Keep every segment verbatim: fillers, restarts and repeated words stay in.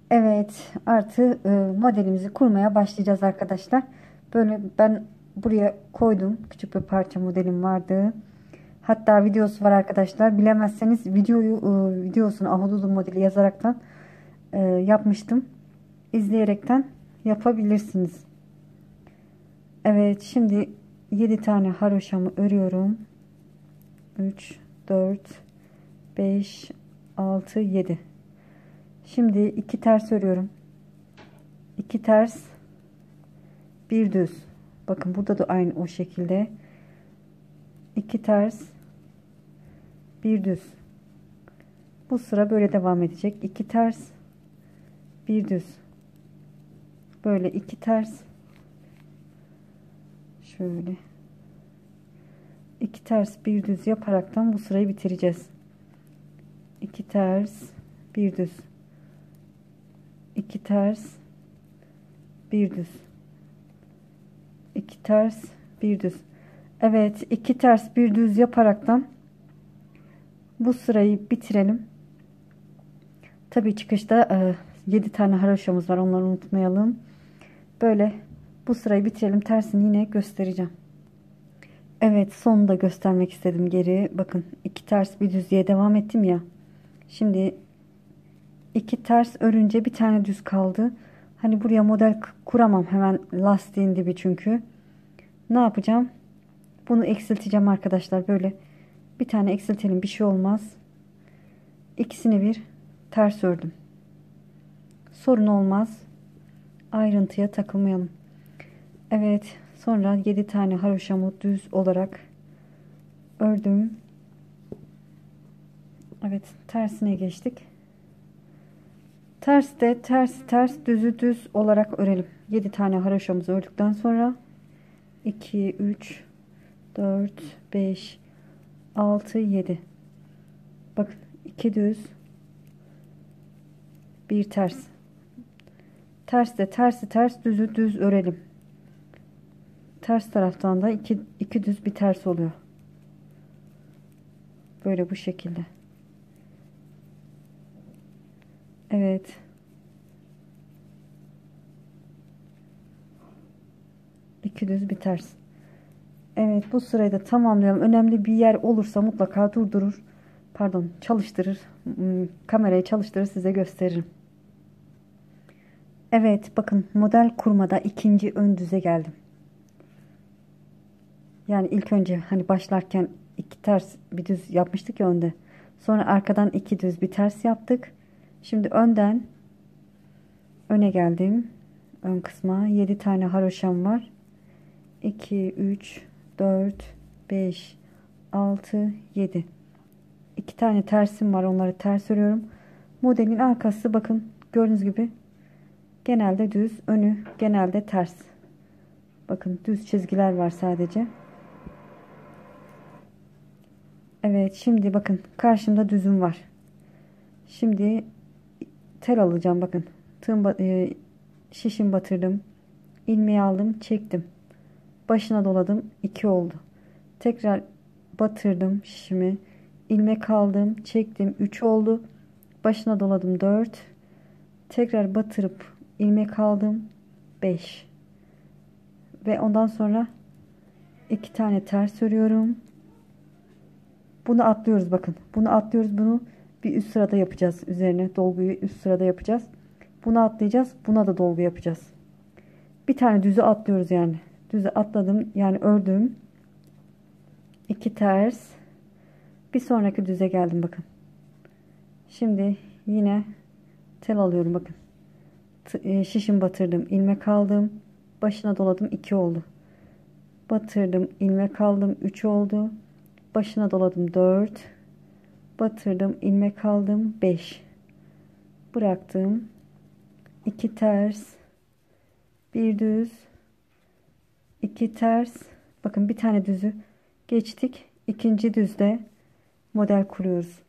Evet, artı e, modelimizi kurmaya başlayacağız arkadaşlar. Böyle ben buraya koydum. Küçük bir parça modelim vardı. Hatta videosu var arkadaşlar. Bilemezseniz videoyu e, videosunu ahududu modeli yazaraktan e, yapmıştım. İzleyerekten yapabilirsiniz. Evet, şimdi yedi tane haroşamı örüyorum. üç, dört, beş, altı, yedi. Şimdi iki ters örüyorum. iki ters, bir düz. Bakın burada da aynı o şekilde. iki ters, bir düz. Bu sıra böyle devam edecek. iki ters, bir düz. Böyle iki ters. Şöyle. iki ters, bir düz yaparaktan bu sırayı bitireceğiz. iki ters, bir düz. iki ters, bir düz. iki ters, bir düz. Evet, iki ters, bir düz yaparaktan bu sırayı bitirelim. Tabii çıkışta e, yedi tane haroşamız var. Onları unutmayalım. Böyle bu sırayı bitirelim. Tersini yine göstereceğim. Evet, sonunu da göstermek istedim geri. Bakın iki ters bir düz diye devam ettim ya. Şimdi iki ters örünce bir tane düz kaldı. Hani buraya model kuramam hemen lastiğin dibi çünkü. Ne yapacağım? Bunu eksilteceğim arkadaşlar. Böyle bir tane eksiltelim, bir şey olmaz. İkisini bir ters ördüm. Sorun olmaz. Ayrıntıya takılmayalım. Evet, sonra yedi tane haroşamı düz olarak ördüm. Evet, tersine geçtik. Ters de ters ters düzü düz olarak örelim. yedi tane haroşamızı ördükten sonra iki, üç, dört, beş, altı, yedi. Bakın iki düz, bir ters. Ters de tersi ters, düzü düz örelim. Ters taraftan da iki, iki düz bir ters oluyor. Böyle bu şekilde. Evet. İki düz bir ters. Evet, bu sırayı da tamamlayalım. Önemli bir yer olursa mutlaka durdurur. Pardon, çalıştırır. Hmm, Kamerayı çalıştırır, size gösteririm. Evet, bakın model kurmada ikinci ön düze geldim. Yani ilk önce hani başlarken iki ters bir düz yapmıştık ya önde. Sonra arkadan iki düz bir ters yaptık. Şimdi önden öne geldim. Ön kısma yedi tane haroşam var. iki, üç, dört, beş, altı, yedi. iki tane tersim var. Onları ters örüyorum. Modelin arkası bakın gördüğünüz gibi genelde düz, önü genelde ters. Bakın düz çizgiler var sadece. Evet, şimdi bakın karşımda düzüm var. Şimdi tel alacağım bakın. Tığım, e, şişim batırdım. İlmeği aldım, çektim. Başına doladım, iki oldu. Tekrar batırdım şişimi. İlmek aldım, çektim, üç oldu. Başına doladım, dört. Tekrar batırıp ilmek aldım, beş. Ve ondan sonra iki tane ters örüyorum. Bunu atlıyoruz bakın. Bunu atlıyoruz. Bunu bir üst sırada yapacağız. Üzerine dolguyu üst sırada yapacağız. Bunu atlayacağız. Buna da dolgu yapacağız. Bir tane düzü atlıyoruz yani. Düzü atladım. Yani ördüm. İki ters. Bir sonraki düze geldim bakın. Şimdi yine tel alıyorum bakın. Şişim batırdım. İlmek aldım. Başına doladım. iki oldu. Batırdım. İlmek aldım. üç oldu. Başına doladım. dört. Batırdım. İlmek aldım. beş. Bıraktım. iki ters. Bir düz. iki ters. Bakın bir tane düzü geçtik. İkinci düzde model kuruyoruz.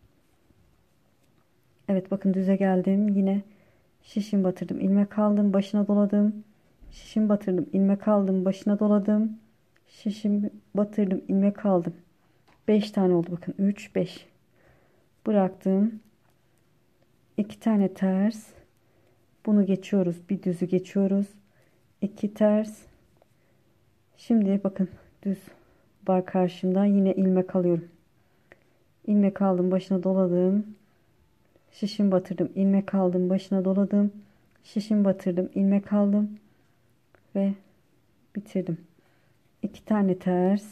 Evet, bakın düze geldim. Yine şişim batırdım. İlmek aldım. Başına doladım. Şişim batırdım. İlmek aldım. Başına doladım. Şişim batırdım. İlmek aldım. beş tane oldu. Bakın üç, beş. Bıraktım. iki tane ters. Bunu geçiyoruz. Bir düzü geçiyoruz. iki ters. Şimdi bakın düz var karşımda. Yine ilmek alıyorum. İlmek aldım, başına doladım. Şişim batırdım. İlmek aldım, başına doladım. Şişim batırdım. İlmek aldım ve bitirdim. iki tane ters.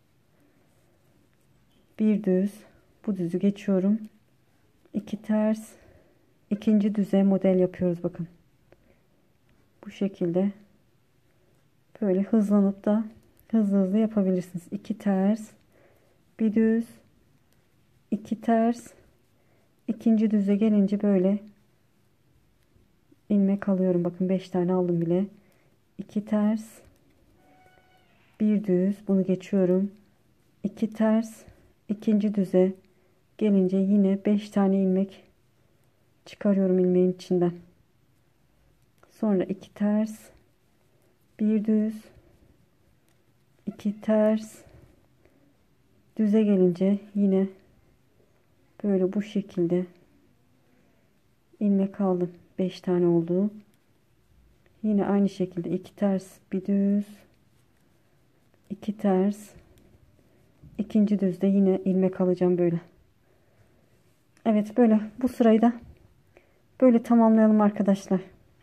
Bir düz. Bu düzü geçiyorum. iki ters. İkinci düze model yapıyoruz bakın. Bu şekilde böyle hızlanıp da hızlı hızlı yapabilirsiniz. iki ters, bir düz, iki ters. İkinci düze gelince böyle ilmek alıyorum. Bakın beş tane aldım bile. iki ters, bir düz. Bunu geçiyorum. iki ters. İkinci düze gelince yine beş tane ilmek çıkarıyorum ilmeğin içinden. Sonra iki ters, bir düz, iki ters. Düze gelince yine böyle bu şekilde ilmek aldım. beş tane oldu. Yine aynı şekilde iki ters, bir düz, iki ters. İkinci düzde yine ilmek alacağım böyle. Evet, böyle bu sırayı da böyle tamamlayalım arkadaşlar.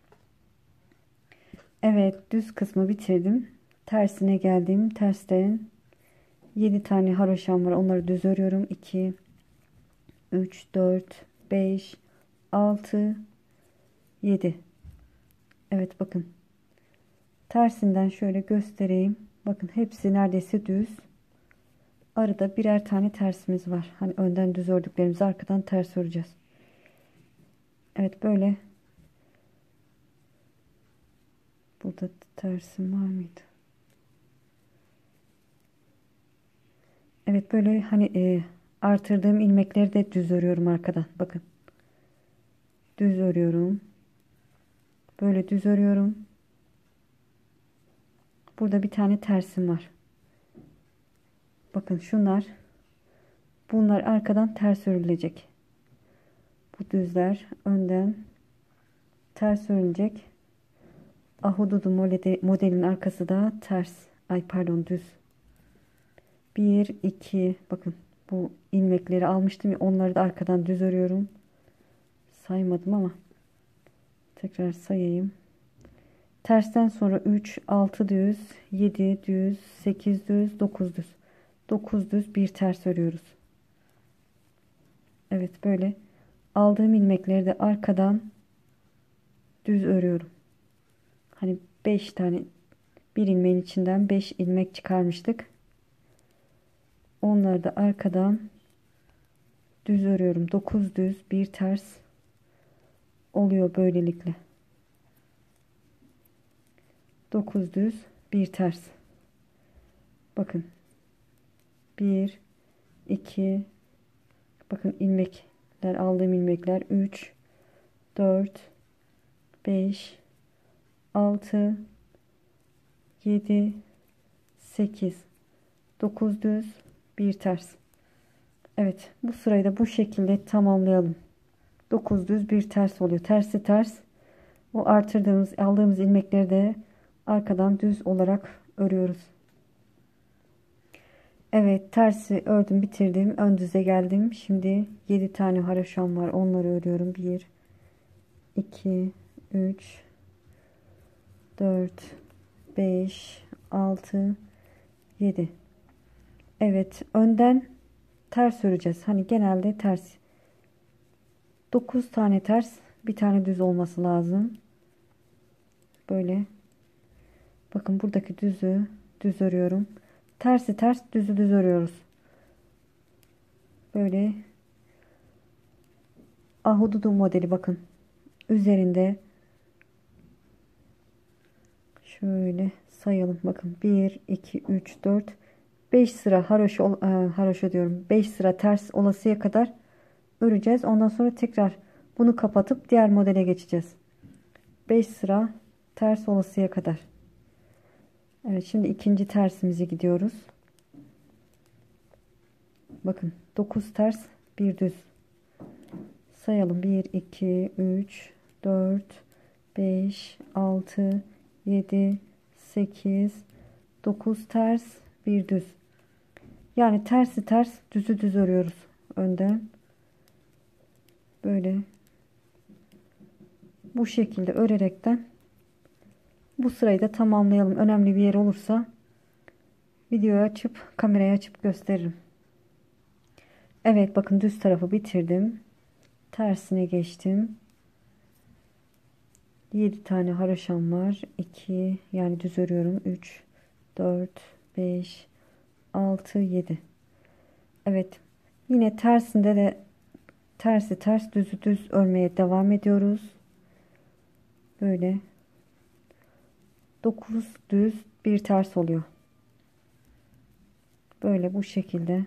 Evet, düz kısmı bitirdim. Tersine geldim. Tersten yedi tane haroşam var. Onları düz örüyorum. iki, üç, dört, beş, altı, yedi. Evet, bakın. Tersinden şöyle göstereyim. Bakın hepsi neredeyse düz. Arada birer tane tersimiz var. Hani önden düz ördüklerimizi arkadan ters öreceğiz. Evet, böyle. Burada tersim var mıydı? Evet, böyle hani e, artırdığım ilmekleri de düz örüyorum arkadan. Bakın. Düz örüyorum. Böyle düz örüyorum. Burada bir tane tersim var. Bakın şunlar. Bunlar arkadan ters örülecek. Bu düzler önden ters örülecek. Ahududu modelin arkası da ters. Ay pardon, düz. bir, iki. Bakın bu ilmekleri almıştım ya, onları da arkadan düz örüyorum. Saymadım ama tekrar sayayım. Tersten sonra üç, altı düz, yedi düz, sekiz düz, dokuz düz. dokuz düz bir ters örüyoruz. Evet, böyle aldığım ilmekleri de arkadan düz örüyorum. Hani beş tane, bir ilmeğin içinden beş ilmek çıkarmıştık. Onları da arkadan düz örüyorum. dokuz düz bir ters oluyor böylelikle. dokuz düz bir ters. Bakın. bir, iki, bakın ilmekler, aldığım ilmekler üç, dört, beş, altı, yedi, sekiz, dokuz düz bir ters. Evet, bu sırayı da bu şekilde tamamlayalım. dokuz düz bir ters oluyor. Tersi ters. O artırdığımız, aldığımız ilmekleri de arkadan düz olarak örüyoruz. Evet, tersi ördüm, bitirdim. Ön düze geldim. Şimdi yedi tane haroşam var. Onları örüyorum. bir, iki, üç, dört, beş, altı, yedi. Evet, önden ters öreceğiz. Hani genelde ters. dokuz tane ters, bir tane düz olması lazım. Böyle. Bakın buradaki düzü düz örüyorum. Tersi ters, düzü düz örüyoruz. Böyle ahududu modeli bakın. Üzerinde şöyle sayalım. Bakın bir, iki, üç, dört, beş sıra haroşa, e, haroşa diyorum. beş sıra ters olasıya kadar öreceğiz. Ondan sonra tekrar bunu kapatıp diğer modele geçeceğiz. beş sıra ters olasıya kadar. Evet, şimdi ikinci tersimize gidiyoruz. Bakın dokuz ters, bir düz. Sayalım. bir, iki, üç, dört, beş, altı, yedi, sekiz, dokuz ters, bir düz. Yani tersi ters, düzü düz örüyoruz önden. Böyle bu şekilde örerekten bu sırayı da tamamlayalım. Önemli bir yer olursa videoyu açıp kamerayı açıp gösteririm. Evet, bakın düz tarafı bitirdim. Tersine geçtim. yedi tane haroşam var. iki, yani düz örüyorum. üç, dört, beş, altı, yedi. Evet. Yine tersinde de tersi ters, düzü düz örmeye devam ediyoruz. Böyle dokuz düz bir ters oluyor. Böyle bu şekilde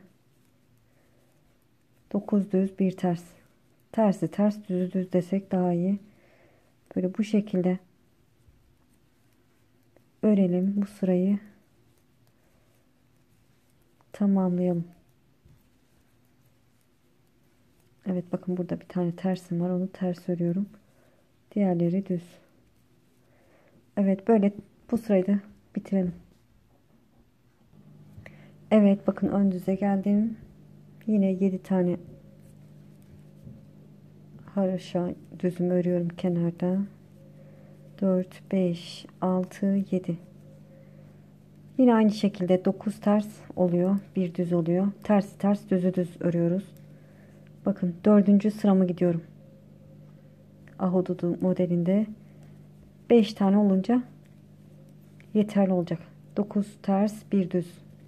dokuz düz bir ters. Tersi ters, düzü düz desek daha iyi. Böyle bu şekilde örelim, bu sırayı tamamlayalım. Evet, bakın burada bir tane tersim var, onu ters örüyorum. Diğerleri düz. Evet, böyle bu sırayı da bitirelim. Evet, bakın ön düze geldim. Yine yedi tane haroşa düzümü örüyorum kenarda. dört, beş, altı, yedi. Yine aynı şekilde dokuz ters oluyor, bir düz oluyor. Tersi ters, düzü düz örüyoruz. Bakın dördüncü sırama gidiyorum. Ahududu modelinde beş tane olunca yeterli olacak. dokuz ters, bir düz.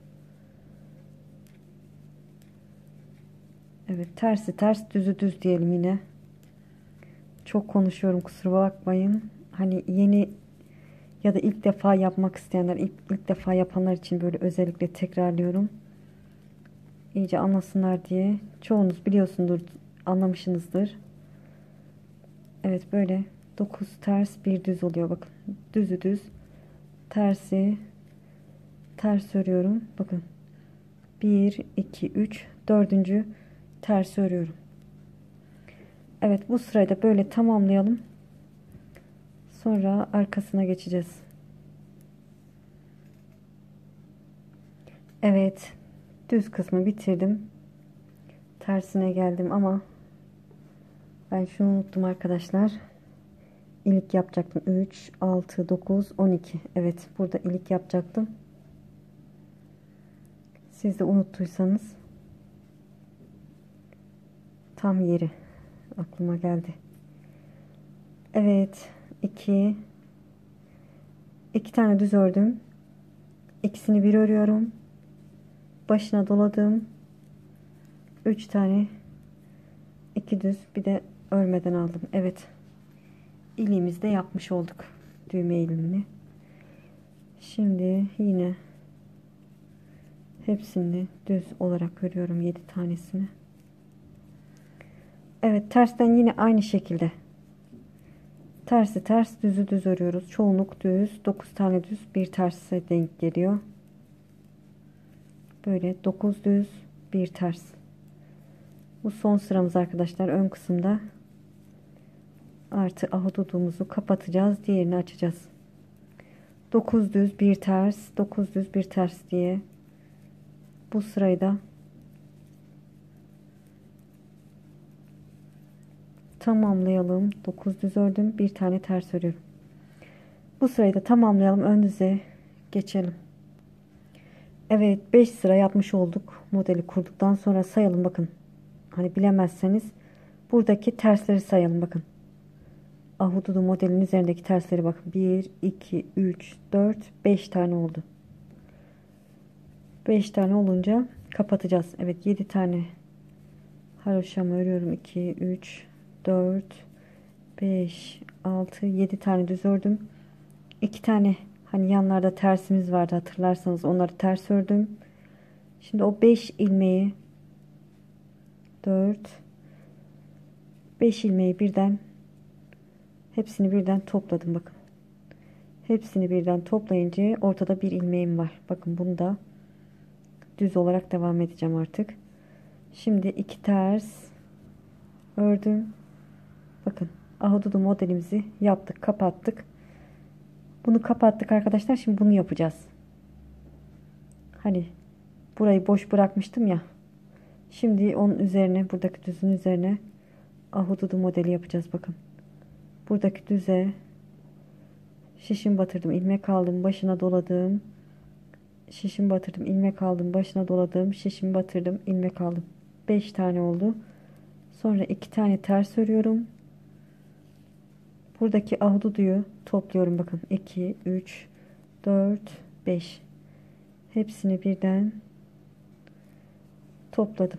Evet, tersi ters, düzü düz diyelim yine. Çok konuşuyorum, kusura bakmayın. Hani yeni ya da ilk defa yapmak isteyenler, ilk, ilk defa yapanlar için böyle özellikle tekrarlıyorum. İyice anlasınlar diye. Çoğunuz biliyorsundur, anlamışsınızdır. Evet, böyle dokuz ters, bir düz oluyor. Bakın düzü düz, tersi ters örüyorum. Bakın bir, iki, üç, dördüncü ters örüyorum. Evet, bu sırayı da böyle tamamlayalım. Sonra arkasına geçeceğiz. Evet, düz kısmı bitirdim. Tersine geldim ama ben şunu unuttum arkadaşlar. İlik yapacaktım. üç, altı, dokuz, on iki. Evet, burada ilik yapacaktım. Siz de unuttuysanız tam yeri aklıma geldi. Evet, iki, iki tane düz ördüm. İkisini bir örüyorum. Başına doladım. üç tane iki düz, bir de örmeden aldım. Evet, iliğimizi de yapmış olduk. Düğme ilmeğini. Şimdi yine hepsini düz olarak örüyorum, yedi tanesini. Evet, tersten yine aynı şekilde tersi ters, düzü düz örüyoruz. Çoğunluk düz, dokuz tane düz, bir terse denk geliyor. Böyle dokuz düz, bir ters. Bu son sıramız arkadaşlar. Ön kısımda artı ahududumuzu kapatacağız, diğerini açacağız. dokuz düz, bir ters, dokuz düz, bir ters diye bu sırayı da tamamlayalım. dokuz düz ördüm, bir tane ters örüyorum. Bu sırayı da tamamlayalım, ön düze geçelim. Evet, beş sıra yapmış olduk. Modeli kurduktan sonra sayalım, bakın. Hani bilemezseniz buradaki tersleri sayalım, bakın. Ahududu modelin üzerindeki tersleri bakın. bir, iki, üç, dört, beş tane oldu. beş tane olunca kapatacağız. Evet, yedi tane haroşamı örüyorum. iki, üç, dört, beş, altı, yedi tane düz ördüm. iki tane hani yanlarda tersimiz vardı, hatırlarsanız onları ters ördüm. Şimdi o beş ilmeği, dört, beş ilmeği birden, hepsini birden topladım, bakın. Hepsini birden toplayınca ortada bir ilmeğim var. Bakın, bunu da düz olarak devam edeceğim artık. Şimdi iki ters ördüm. Bakın, ahududu modelimizi yaptık, kapattık. Bunu kapattık arkadaşlar. Şimdi bunu yapacağız. Hani burayı boş bırakmıştım ya. Şimdi onun üzerine, buradaki düzün üzerine ahududu modeli yapacağız. Bakın. Buradaki düze şişim batırdım, ilmek aldım, başına doladım. Şişim batırdım, ilmek aldım, başına doladım. Şişim batırdım, ilmek aldım. beş tane oldu. Sonra iki tane ters örüyorum. Buradaki ahududuyu topluyorum. Bakın iki, üç, dört, beş. Hepsini birden topladım.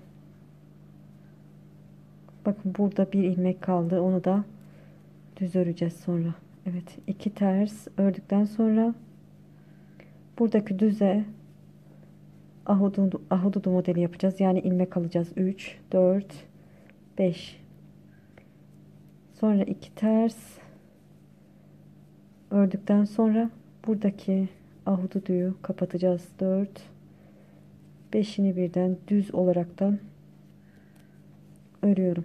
Bakın burada bir ilmek kaldı. Onu da düz öreceğiz sonra. Evet, iki ters ördükten sonra buradaki düze ahududu, ahududu modeli yapacağız. Yani ilmek alacağız. üç, dört, beş. Sonra iki ters ördükten sonra buradaki ahududuyu kapatacağız. dört, beşini birden düz olaraktan örüyorum.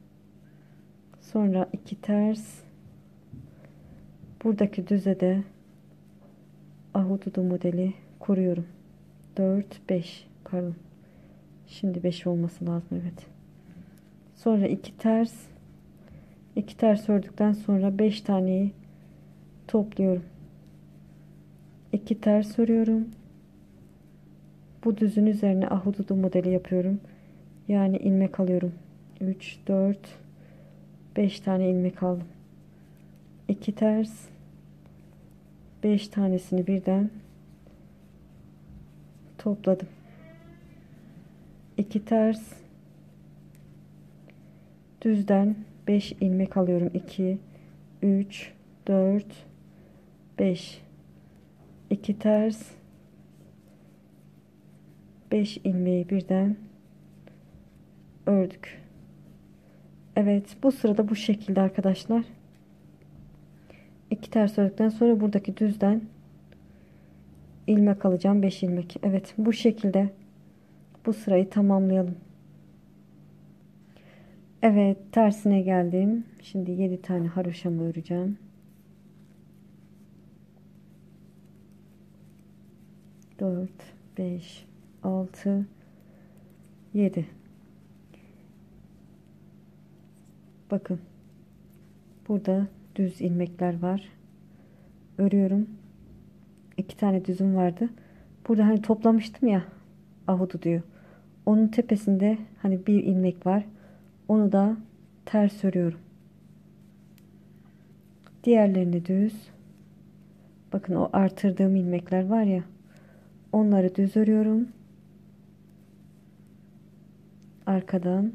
Sonra iki ters buradaki düze de ahududu modeli kuruyorum. dört, beş, pardon. Şimdi beş olması lazım, evet. Sonra iki ters iki ters ördükten sonra beş taneyi topluyorum. iki ters örüyorum. Bu düzün üzerine ahududu modeli yapıyorum. Yani ilmek alıyorum. üç, dört, beş tane ilmek aldım. iki ters beş tanesini birden topladım. iki ters düzden beş ilmek alıyorum. iki, üç, dört, beş. iki ters beş ilmeği birden ördük. Evet, bu sırada bu şekilde arkadaşlar. iki ters ördükten sonra buradaki düzden ilmek alacağım. beş ilmek. Evet, bu şekilde bu sırayı tamamlayalım. Evet, tersine geldim. Şimdi yedi tane haroşamı öreceğim. dört, beş, altı, yedi. Bakın. Burada düz ilmekler var. Örüyorum. iki tane düzüm vardı. Burada hani toplamıştım ya, ahudu diyor. Onun tepesinde hani bir ilmek var. Onu da ters örüyorum. Diğerlerini düz. Bakın o artırdığım ilmekler var ya. Onları düz örüyorum. Arkadan.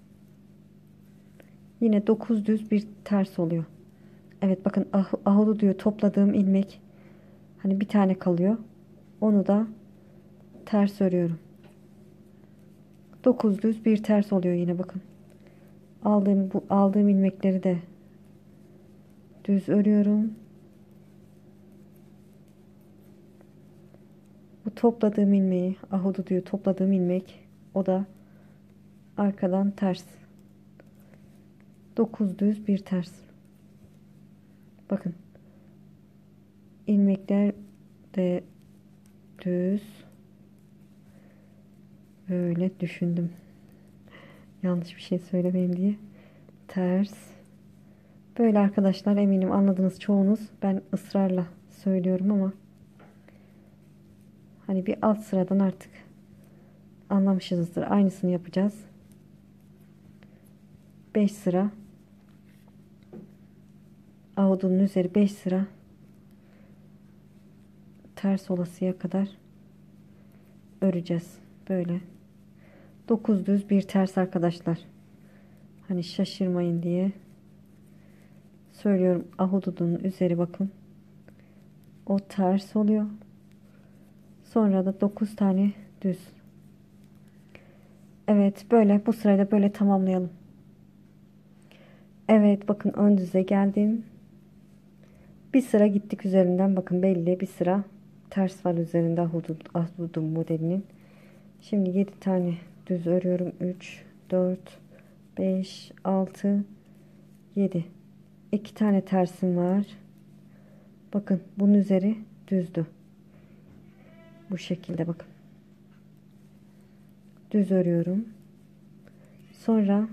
Yine dokuz düz bir ters oluyor. Evet, bakın ah, ahudu diyor, topladığım ilmek. Hani bir tane kalıyor. Onu da ters örüyorum. dokuz düz bir ters oluyor yine, bakın. Aldığım bu aldığım ilmekleri de düz örüyorum. Bu topladığım ilmeği, ahudu diyor, topladığım ilmek, o da arkadan ters. dokuz düz bir ters. Bakın. İlmekler de düz. Böyle düşündüm. Yanlış bir şey söylemeyeyim diye. Ters. Böyle arkadaşlar, eminim anladınız çoğunuz. Ben ısrarla söylüyorum ama hani bir alt sıradan artık anlamışsınızdır. Aynısını yapacağız. beş sıra ahudunun üzeri beş sıra ters olasıya kadar öreceğiz. Böyle dokuz düz bir ters arkadaşlar. Hani şaşırmayın diye söylüyorum. Ahududunun üzeri bakın. O ters oluyor. Sonra da dokuz tane düz. Evet, böyle bu sırayı da böyle tamamlayalım. Evet, bakın ön düze geldim. Bir sıra gittik üzerinden, bakın belli bir sıra ters var üzerinde ahudud, ahududun modelinin. Şimdi yedi tane düz örüyorum. üç, dört, beş, altı, yedi. iki tane tersim var. Bakın bunun üzeri düzdü. Bu şekilde bakın. Düz örüyorum. Sonra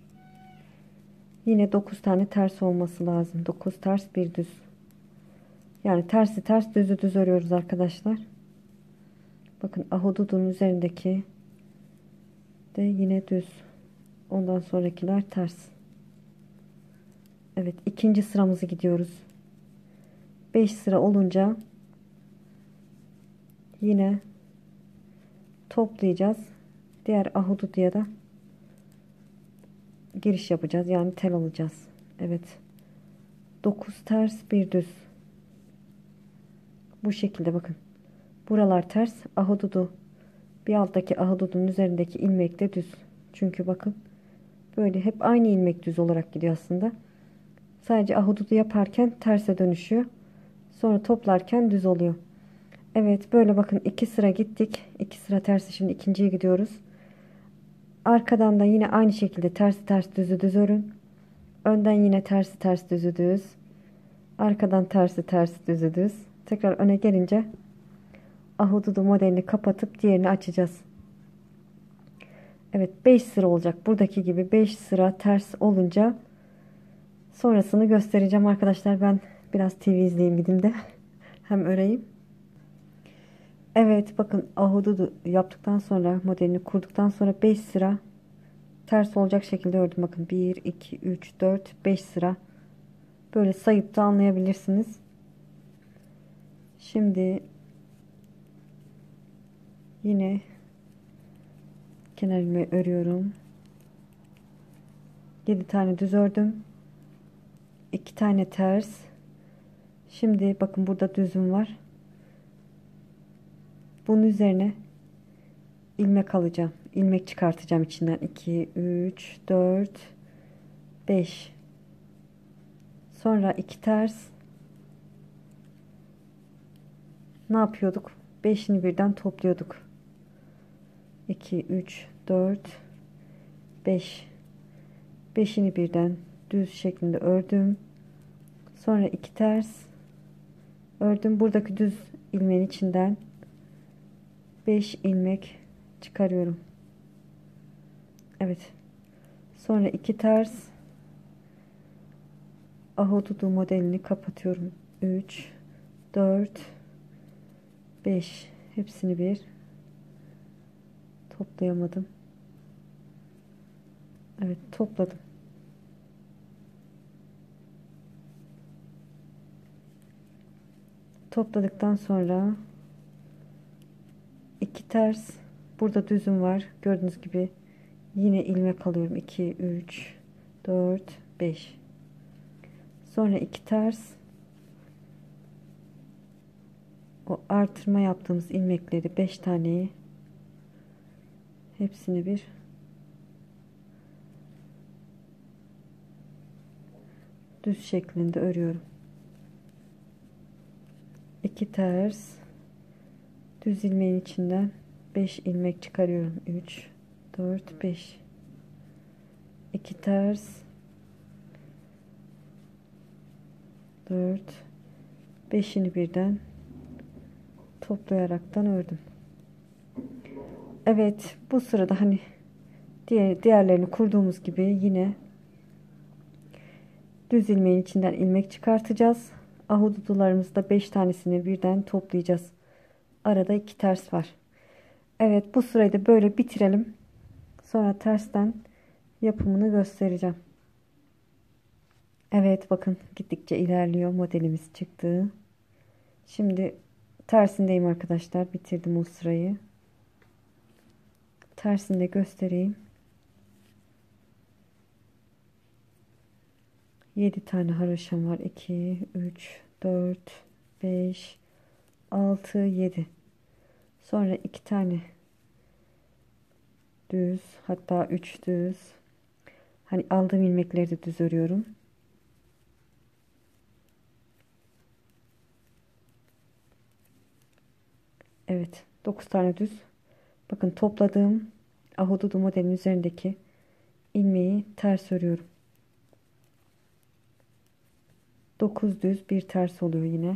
yine dokuz tane ters olması lazım. dokuz ters bir düz. Yani tersi ters düzü düz örüyoruz arkadaşlar. Bakın ahududun üzerindeki de yine düz. Ondan sonrakiler ters. Evet, ikinci sıramızı gidiyoruz. beş sıra olunca yine toplayacağız. Diğer ahududuya da giriş yapacağız. Yani tel alacağız. Evet. dokuz ters bir düz. Bu şekilde bakın. Buralar ters. Ahududu bir alttaki ahududun üzerindeki ilmek de düz. Çünkü bakın böyle hep aynı ilmek düz olarak gidiyor aslında. Sadece ahududu yaparken terse dönüşüyor. Sonra toplarken düz oluyor. Evet, böyle bakın iki sıra gittik. iki sıra tersi, şimdi ikinciye gidiyoruz. Arkadan da yine aynı şekilde tersi ters düzü düz örün. Önden yine tersi ters düzü düz. Arkadan tersi ters düzü düz. Tekrar öne gelince ahududu modelini kapatıp diğerini açacağız. Evet, beş sıra olacak. Buradaki gibi beş sıra ters olunca sonrasını göstereceğim arkadaşlar. Ben biraz T V izleyeyim gideyim de hem öreyim. Evet, bakın ahududu yaptıktan sonra, modelini kurduktan sonra beş sıra ters olacak şekilde ördüm. Bakın bir iki üç dört beş sıra. Böyle sayıp da anlayabilirsiniz. Şimdi yine kenar ilmeği örüyorum. yedi tane düz ördüm. iki tane ters. Şimdi bakın burada düzüm var. Bunun üzerine ilmek alacağım. İlmek çıkartacağım içinden. iki, üç, dört, beş. Sonra iki ters. Ne yapıyorduk? beşini birden topluyorduk. iki, üç, dört, beş. beşini birden düz şeklinde ördüm. Sonra iki ters ördüm. Buradaki düz ilmeğin içinden beş ilmek çıkarıyorum. Evet. Sonra iki ters ahududu modelini kapatıyorum. üç, dört, beş. Hepsini bir toplayamadım. Evet, topladım. Topladıktan sonra iki ters, burada düzüm var. Gördüğünüz gibi yine ilmek alıyorum. iki, üç, dört, beş. Sonra iki ters, o artırma yaptığımız ilmekleri beş taneyi hepsini bir düz şeklinde örüyorum. iki ters, düz ilmeğin içinden beş ilmek çıkarıyorum. üç, dört, beş. iki ters, dört, beşini birden toplayaraktan ördüm. Evet, bu sırada hani diğer diğerlerini kurduğumuz gibi yine düz ilmeğin içinden ilmek çıkartacağız. Ahududularımızda beş tanesini birden toplayacağız. Arada iki ters var. Evet, bu sırayı da böyle bitirelim. Sonra tersten yapımını göstereceğim. Evet, bakın gittikçe ilerliyor, modelimiz çıktı. Şimdi tersindeyim arkadaşlar. Bitirdim o sırayı. Tersini de göstereyim. yedi tane haroşam var. iki, üç, dört, beş, altı, yedi. Sonra iki tane düz, hatta üç düz. Hani aldığım ilmekleri de düz örüyorum. Evet, dokuz tane düz. Bakın topladığım ahududu modelin üzerindeki ilmeği ters örüyorum. dokuz düz bir ters oluyor yine.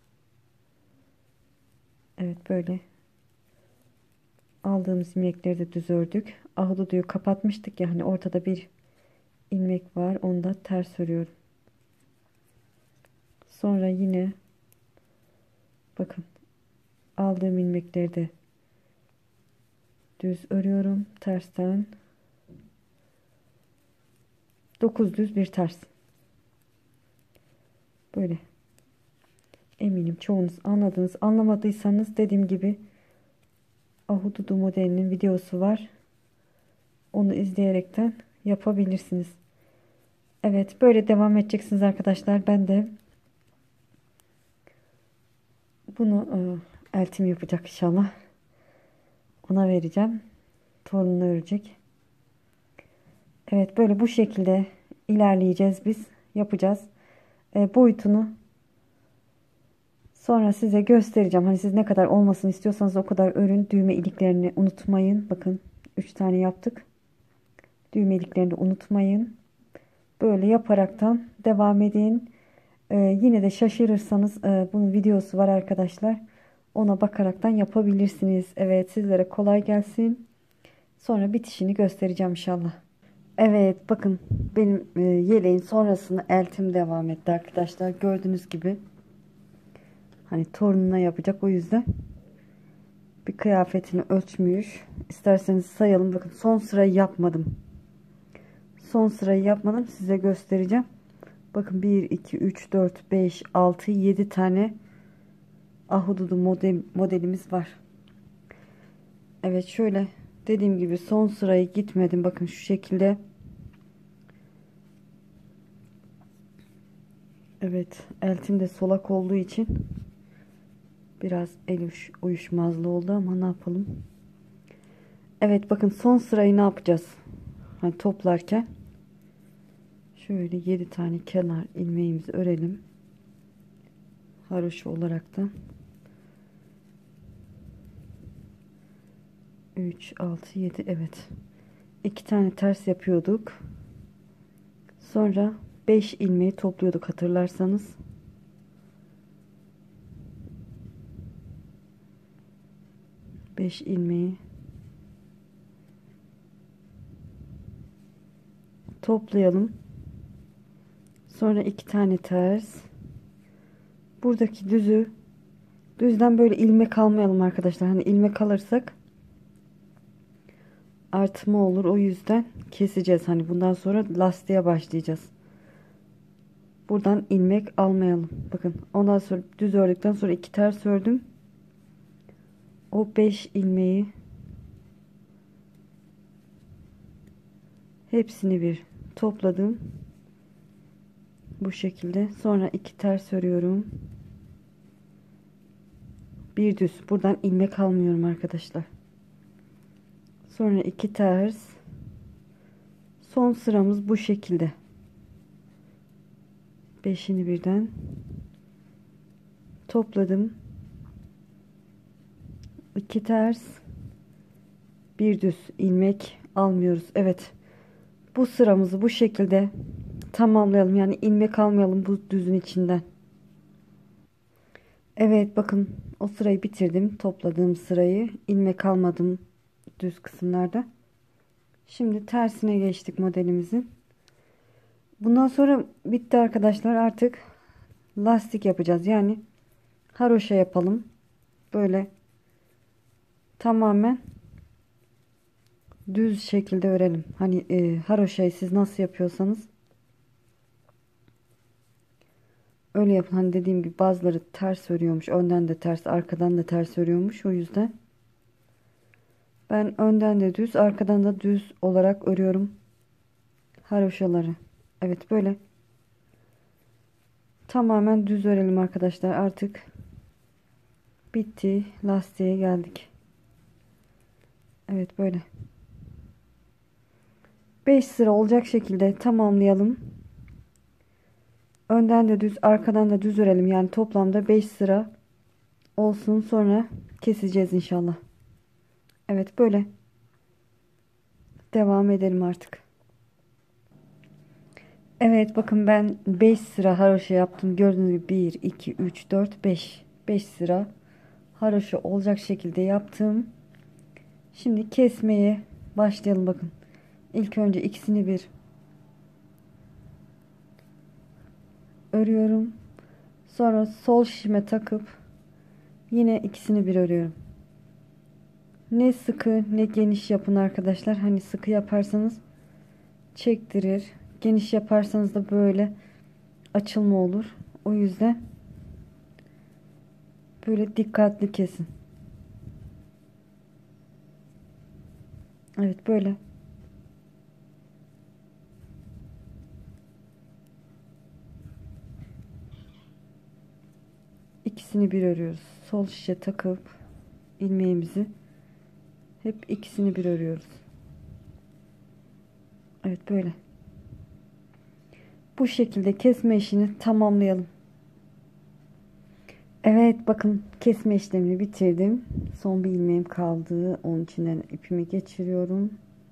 Evet, böyle aldığımız ilmekleri de düz ördük. Ahududuyu kapatmıştık ya, hani ortada bir ilmek var, onu da ters örüyorum. Sonra yine bakın aldığım ilmekleri de düz örüyorum tersten. dokuz düz bir ters. Böyle. Eminim çoğunuz anladınız. Anlamadıysanız dediğim gibi ahududu modelinin videosu var. Onu izleyerekten yapabilirsiniz. Evet, böyle devam edeceksiniz arkadaşlar. Ben de bunu e, eltim yapacak inşallah. Ona vereceğim. Torununu örecek. Evet, böyle bu şekilde ilerleyeceğiz biz. Yapacağız. E, boyutunu sonra size göstereceğim. Hani siz ne kadar olmasını istiyorsanız o kadar örün. Düğme iliklerini unutmayın. Bakın üç tane yaptık. Düğme iliklerini unutmayın. Böyle yaparaktan devam edin. Ee, yine de şaşırırsanız e, bunun videosu var arkadaşlar. Ona bakaraktan yapabilirsiniz. Evet, sizlere kolay gelsin. Sonra bitişini göstereceğim inşallah. Evet, bakın benim e, yeleğin sonrasını eltim devam etti arkadaşlar. Gördüğünüz gibi hani torununa yapacak, o yüzden bir kıyafetini ölçmüş. İsterseniz sayalım. Bakın son sırayı yapmadım. Son sırayı yapmadım. Size göstereceğim. Bakın bir, iki, üç, dört, beş, altı, yedi tane ahududu model, modelimiz var. Evet, şöyle dediğim gibi son sırayı gitmedim. Bakın şu şekilde. Evet, eltim de solak olduğu için biraz el uş, uyuşmazlığı oldu ama ne yapalım. Evet, bakın son sırayı ne yapacağız? Hani toplarken şöyle yedi tane kenar ilmeğimizi örelim. Haroşa olarak da üç, altı, yedi. Evet. iki tane ters yapıyorduk. Sonra beş ilmeği topluyorduk hatırlarsanız. beş ilmeği toplayalım. Sonra iki tane ters. Buradaki düzü düzden böyle ilmek almayalım arkadaşlar. Hani ilmek alırsak artma olur. O yüzden keseceğiz. Hani bundan sonra lastiğe başlayacağız. Buradan ilmek almayalım. Bakın ondan sonra düz ördükten sonra iki ters ördüm. O beş ilmeği hepsini bir topladım. Bu şekilde. Sonra iki ters örüyorum. Bir düz. Buradan ilmek almıyorum arkadaşlar. Sonra iki ters. Son sıramız bu şekilde. Beşini birden topladım. iki ters. Bir düz. İlmek almıyoruz. Evet. Bu sıramızı bu şekilde tamamlayalım. Yani ilmek almayalım bu düzün içinden. Evet, bakın o sırayı bitirdim. Topladığım sırayı. İlmek almadım düz kısımlarda. Şimdi tersine geçtik modelimizin. Bundan sonra bitti arkadaşlar. Artık lastik yapacağız. Yani haroşa yapalım. Böyle tamamen düz şekilde örelim. Hani e, haroşayı siz nasıl yapıyorsanız öyle yapın. Hani dediğim gibi bazıları ters örüyormuş. Önden de ters, arkadan da ters örüyormuş. O yüzden ben önden de düz, arkadan da düz olarak örüyorum haroşaları. Evet, böyle tamamen düz örelim arkadaşlar. Artık bitti. Lastiğe geldik. Evet, böyle beş sıra olacak şekilde tamamlayalım. Önden de düz, arkadan da düz örelim. Yani toplamda beş sıra olsun, sonra keseceğiz inşallah. Evet, böyle devam edelim artık. Evet bakın ben beş sıra haroşa yaptım. Gördüğünüz gibi bir, iki, üç, dört, beş. beş sıra haroşa olacak şekilde yaptım. Şimdi kesmeye başlayalım bakın. İlk önce ikisini bir örüyorum. Sonra sol şişime takıp yine ikisini bir örüyorum. Ne sıkı ne geniş yapın arkadaşlar. Hani sıkı yaparsanız çektirir. Geniş yaparsanız da böyle açılma olur. O yüzden böyle dikkatli kesin. Evet böyle. İkisini bir örüyoruz. Sol şişe takıp ilmeğimizi hep ikisini bir örüyoruz. Evet böyle. Bu şekilde kesme işini tamamlayalım. Evet bakın kesme işlemini bitirdim. Son bir ilmeğim kaldı. Onun içinden ipimi geçiriyorum.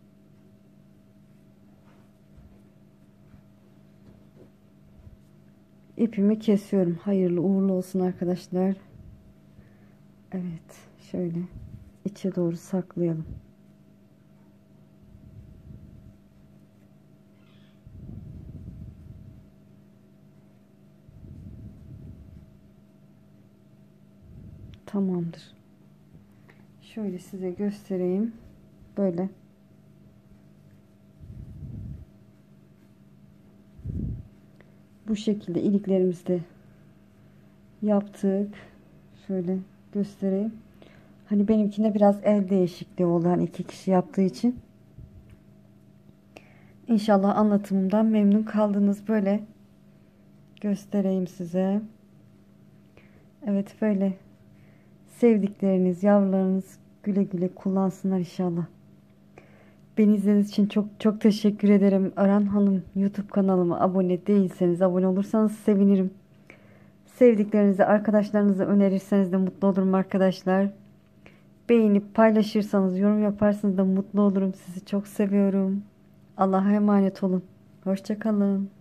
İpimi kesiyorum. Hayırlı uğurlu olsun arkadaşlar. Evet şöyle içe doğru saklayalım. Tamamdır. Şöyle size göstereyim. Böyle. Bu şekilde iliklerimizi de yaptık. Şöyle göstereyim. Hani benimkinde biraz el değişikliği oldu. Hani iki kişi yaptığı için. İnşallah anlatımımdan memnun kaldınız. Böyle göstereyim size. Evet böyle sevdikleriniz, yavrularınız güle güle kullansınlar inşallah. Beni izlediğiniz için çok çok teşekkür ederim. Aran Hanım YouTube kanalıma abone değilseniz abone olursanız sevinirim. Sevdiklerinizi arkadaşlarınıza önerirseniz de mutlu olurum arkadaşlar. Beğenip paylaşırsanız yorum yaparsanız da mutlu olurum. Sizi çok seviyorum. Allah'a emanet olun. Hoşça kalın.